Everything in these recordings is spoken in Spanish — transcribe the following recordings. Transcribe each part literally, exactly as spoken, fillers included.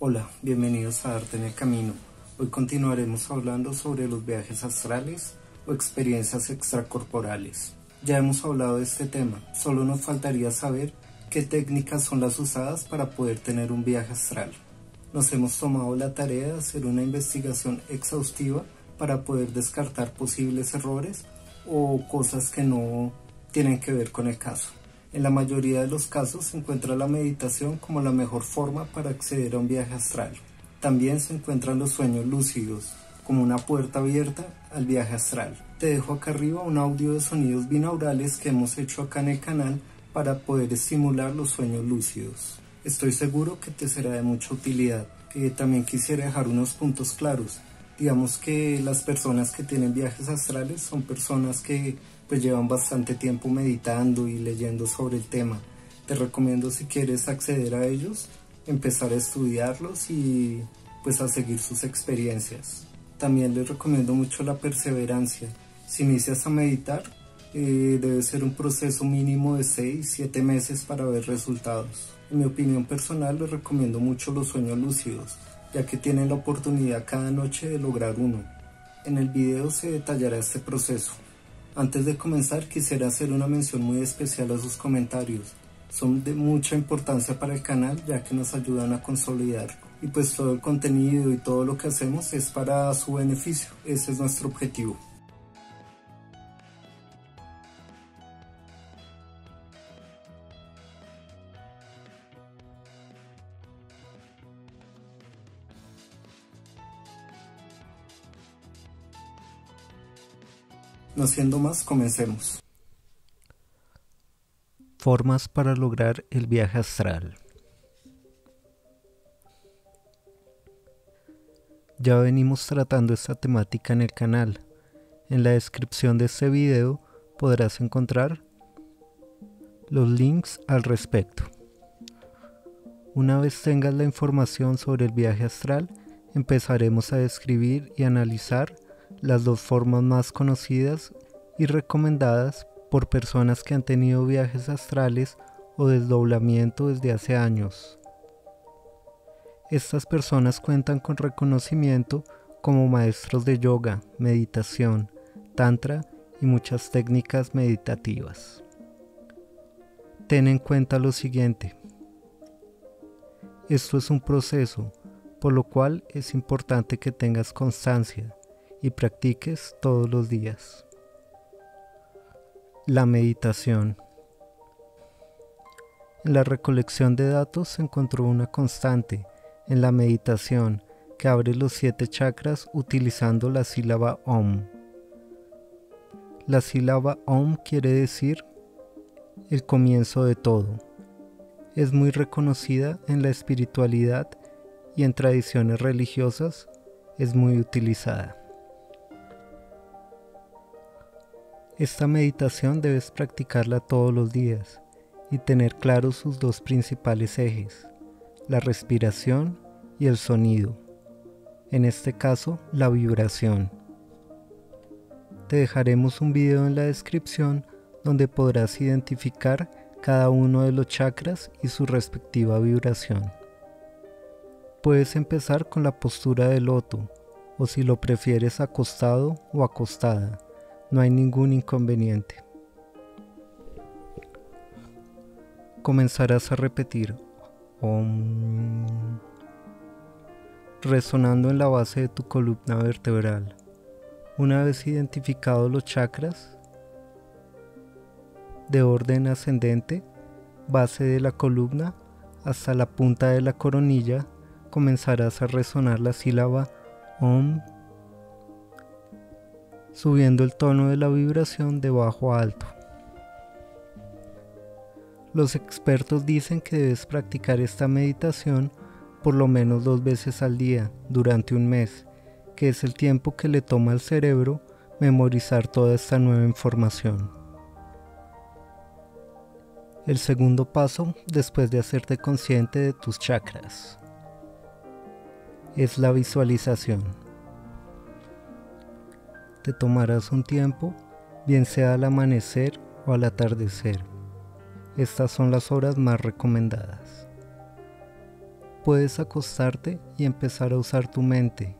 Hola, bienvenidos a Arte en el Camino. Hoy continuaremos hablando sobre los viajes astrales o experiencias extracorporales. Ya hemos hablado de este tema, solo nos faltaría saber qué técnicas son las usadas para poder tener un viaje astral. Nos hemos tomado la tarea de hacer una investigación exhaustiva para poder descartar posibles errores o cosas que no tienen que ver con el caso. En la mayoría de los casos se encuentra la meditación como la mejor forma para acceder a un viaje astral. También se encuentran los sueños lúcidos, como una puerta abierta al viaje astral. Te dejo acá arriba un audio de sonidos binaurales que hemos hecho acá en el canal para poder estimular los sueños lúcidos. Estoy seguro que te será de mucha utilidad. Eh, también quisiera dejar unos puntos claros. Digamos que las personas que tienen viajes astrales son personas que pues llevan bastante tiempo meditando y leyendo sobre el tema. Te recomiendo, si quieres acceder a ellos, empezar a estudiarlos y pues a seguir sus experiencias. También les recomiendo mucho la perseverancia. Si inicias a meditar, eh, debe ser un proceso mínimo de seis a siete meses para ver resultados. En mi opinión personal, les recomiendo mucho los sueños lúcidos, ya que tienen la oportunidad cada noche de lograr uno. En el video se detallará este proceso. Antes de comenzar, quisiera hacer una mención muy especial a sus comentarios. Son de mucha importancia para el canal, ya que nos ayudan a consolidar. Y pues todo el contenido y todo lo que hacemos es para su beneficio. Ese es nuestro objetivo. No siendo más, comencemos. Formas para lograr el viaje astral. Ya venimos tratando esta temática en el canal. En la descripción de este video podrás encontrar los links al respecto. Una vez tengas la información sobre el viaje astral, empezaremos a describir y analizar las dos formas más conocidas y recomendadas por personas que han tenido viajes astrales o desdoblamiento desde hace años. Estas personas cuentan con reconocimiento como maestros de yoga, meditación, tantra y muchas técnicas meditativas. Ten en cuenta lo siguiente. Esto es un proceso, por lo cual es importante que tengas constancia y practiques todos los días. La meditación. En la recolección de datos se encontró una constante en la meditación que abre los siete chakras utilizando la sílaba Om. La sílaba Om quiere decir el comienzo de todo. Es muy reconocida en la espiritualidad y en tradiciones religiosas es muy utilizada. Esta meditación debes practicarla todos los días y tener claros sus dos principales ejes, la respiración y el sonido, en este caso la vibración. Te dejaremos un video en la descripción donde podrás identificar cada uno de los chakras y su respectiva vibración. Puedes empezar con la postura de loto, o si lo prefieres acostado o acostada. No hay ningún inconveniente. Comenzarás a repetir Om, resonando en la base de tu columna vertebral. Una vez identificados los chakras de orden ascendente, base de la columna hasta la punta de la coronilla, comenzarás a resonar la sílaba Om, subiendo el tono de la vibración de bajo a alto. Los expertos dicen que debes practicar esta meditación por lo menos dos veces al día durante un mes, que es el tiempo que le toma al cerebro memorizar toda esta nueva información. El segundo paso, después de hacerte consciente de tus chakras, es la visualización. Te tomarás un tiempo, bien sea al amanecer o al atardecer. Estas son las horas más recomendadas. Puedes acostarte y empezar a usar tu mente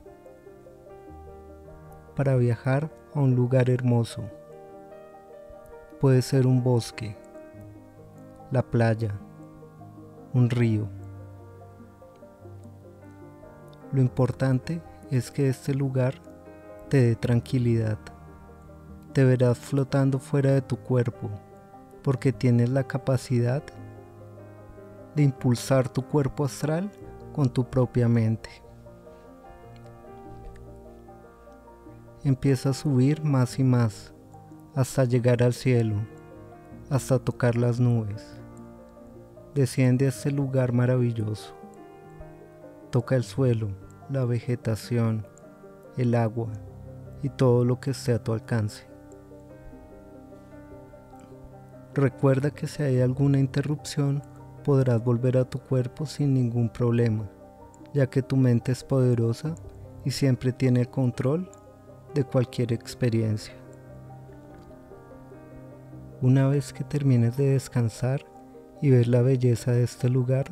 para viajar a un lugar hermoso. Puede ser un bosque, la playa, un río. Lo importante es que este lugar te dé tranquilidad. Te verás flotando fuera de tu cuerpo porque tienes la capacidad de impulsar tu cuerpo astral con tu propia mente. Empieza a subir más y más hasta llegar al cielo, hasta tocar las nubes. Desciende a este lugar maravilloso. Toca el suelo, la vegetación, el agua y todo lo que esté a tu alcance. Recuerda que si hay alguna interrupción, podrás volver a tu cuerpo sin ningún problema, ya que tu mente es poderosa y siempre tiene el control de cualquier experiencia. Una vez que termines de descansar y ver la belleza de este lugar,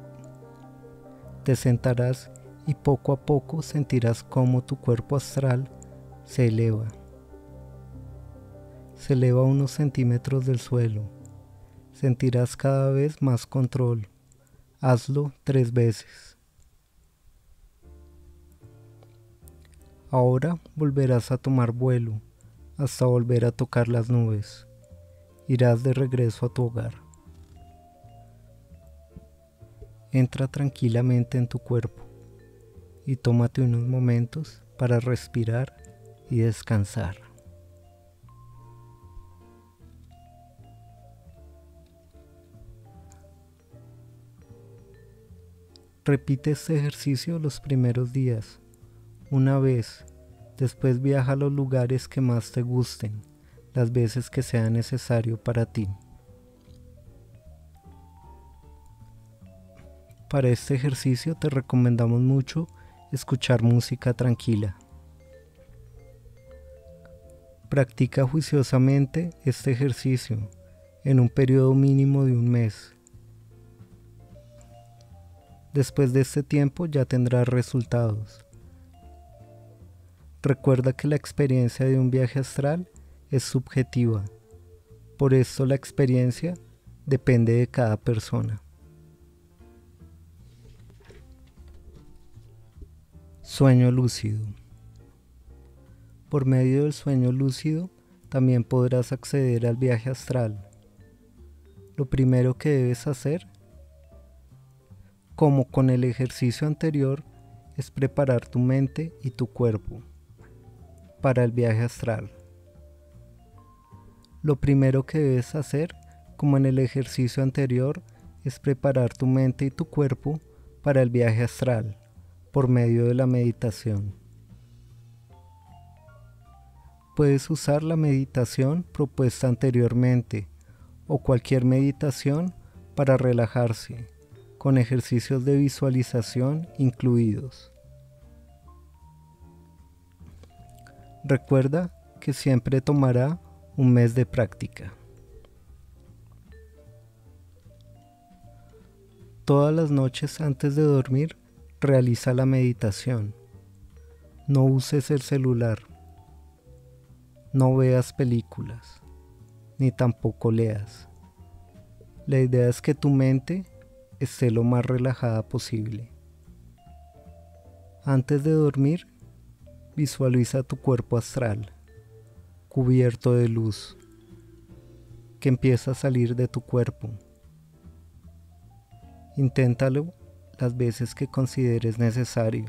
te sentarás y poco a poco sentirás cómo tu cuerpo astral se eleva. Se eleva unos centímetros del suelo. Sentirás cada vez más control. Hazlo tres veces. Ahora volverás a tomar vuelo hasta volver a tocar las nubes. Irás de regreso a tu hogar. Entra tranquilamente en tu cuerpo y tómate unos momentos para respirar y descansar. Repite este ejercicio los primeros días. Una vez, después viaja a los lugares que más te gusten, las veces que sea necesario para ti. Para este ejercicio te recomendamos mucho escuchar música tranquila. Practica juiciosamente este ejercicio en un periodo mínimo de un mes. Después de este tiempo ya tendrás resultados. Recuerda que la experiencia de un viaje astral es subjetiva, por eso la experiencia depende de cada persona. Sueño lúcido. Por medio del sueño lúcido también podrás acceder al viaje astral. Lo primero que debes hacer, como con el ejercicio anterior, es preparar tu mente y tu cuerpo para el viaje astral. Lo primero que debes hacer, como en el ejercicio anterior, es preparar tu mente y tu cuerpo para el viaje astral por medio de la meditación. Puedes usar la meditación propuesta anteriormente o cualquier meditación para relajarse, con ejercicios de visualización incluidos. Recuerda que siempre tomará un mes de práctica. Todas las noches antes de dormir, realiza la meditación. No uses el celular. No veas películas, ni tampoco leas. La idea es que tu mente esté lo más relajada posible. Antes de dormir, visualiza tu cuerpo astral, cubierto de luz, que empieza a salir de tu cuerpo. Inténtalo las veces que consideres necesario.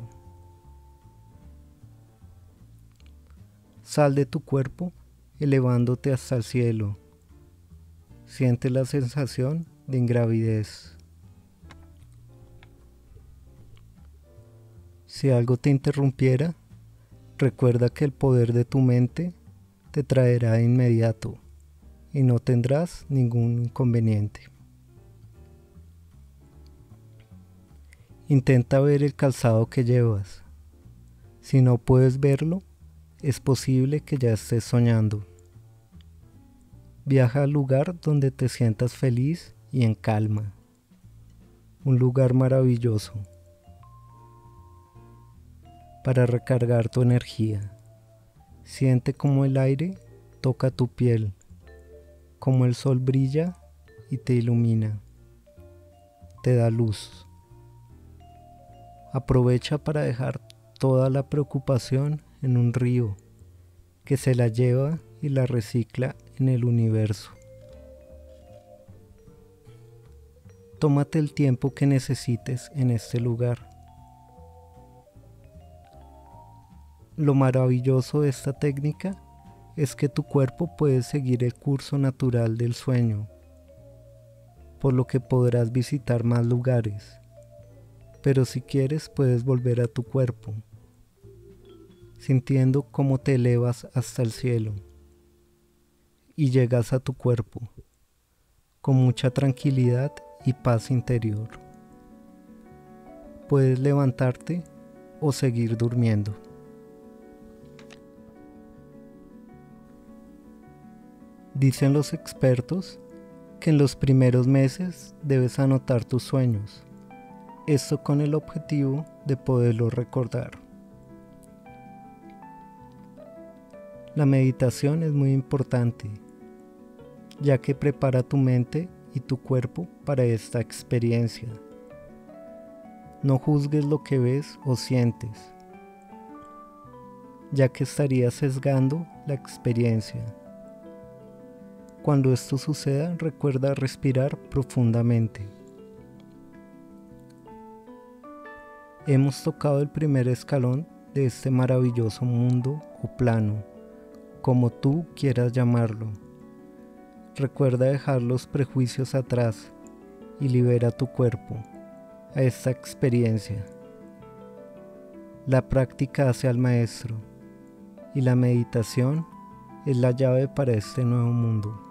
Sal de tu cuerpo elevándote hasta el cielo. Siente la sensación de ingravidez. Si algo te interrumpiera, recuerda que el poder de tu mente te traerá de inmediato y no tendrás ningún inconveniente. Intenta ver el calzado que llevas. Si no puedes verlo, es posible que ya estés soñando. Viaja al lugar donde te sientas feliz y en calma. Un lugar maravilloso. para recargar tu energía. Siente cómo el aire toca tu piel, cómo el sol brilla y te ilumina, te da luz. Aprovecha para dejar toda la preocupación en un río que se la lleva y la recicla en el universo. Tómate el tiempo que necesites en este lugar. Lo maravilloso de esta técnica es que tu cuerpo puede seguir el curso natural del sueño, por lo que podrás visitar más lugares, pero si quieres puedes volver a tu cuerpo, sintiendo cómo te elevas hasta el cielo y llegas a tu cuerpo con mucha tranquilidad y paz interior. Puedes levantarte o seguir durmiendo. Dicen los expertos que en los primeros meses debes anotar tus sueños, esto con el objetivo de poderlos recordar. La meditación es muy importante, ya que prepara tu mente y tu cuerpo para esta experiencia. No juzgues lo que ves o sientes, ya que estarías sesgando la experiencia. Cuando esto suceda, recuerda respirar profundamente. Hemos tocado el primer escalón de este maravilloso mundo o plano, como tú quieras llamarlo. Recuerda dejar los prejuicios atrás y libera tu cuerpo a esta experiencia. La práctica hace al maestro y la meditación es la llave para este nuevo mundo.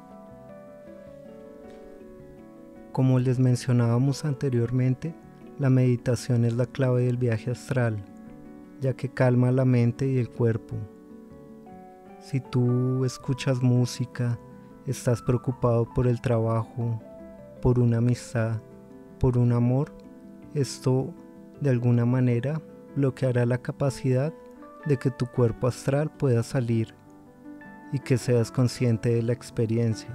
Como les mencionábamos anteriormente, la meditación es la clave del viaje astral, ya que calma la mente y el cuerpo. Si tú escuchas música, estás preocupado por el trabajo, por una amistad, por un amor, esto de alguna manera bloqueará la capacidad de que tu cuerpo astral pueda salir y que seas consciente de la experiencia.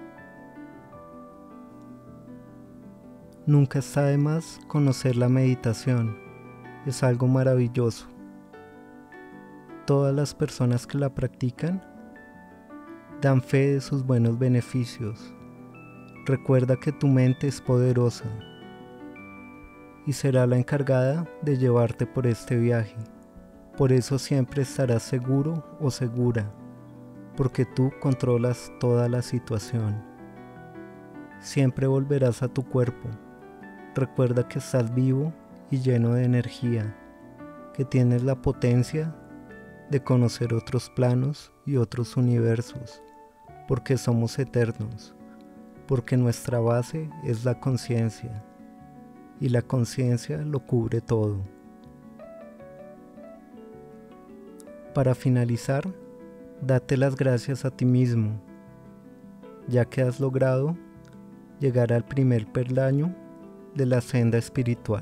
Nunca está de más conocer la meditación, es algo maravilloso. Todas las personas que la practican dan fe de sus buenos beneficios. Recuerda que tu mente es poderosa y será la encargada de llevarte por este viaje. Por eso siempre estarás seguro o segura, porque tú controlas toda la situación. Siempre volverás a tu cuerpo. Recuerda que estás vivo y lleno de energía, que tienes la potencia de conocer otros planos y otros universos, porque somos eternos, porque nuestra base es la conciencia, y la conciencia lo cubre todo. Para finalizar, date las gracias a ti mismo, ya que has logrado llegar al primer peldaño de la senda espiritual.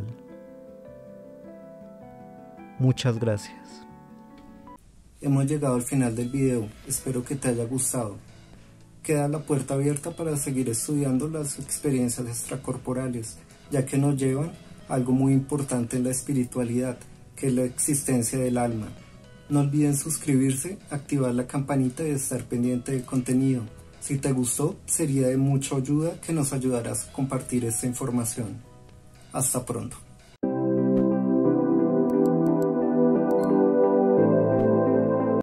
Muchas gracias. Hemos llegado al final del video, espero que te haya gustado. Queda la puerta abierta para seguir estudiando las experiencias extracorporales, ya que nos llevan a algo muy importante en la espiritualidad, que es la existencia del alma. No olviden suscribirse, activar la campanita y estar pendiente del contenido. Si te gustó, sería de mucha ayuda que nos ayudaras a compartir esta información. Hasta pronto.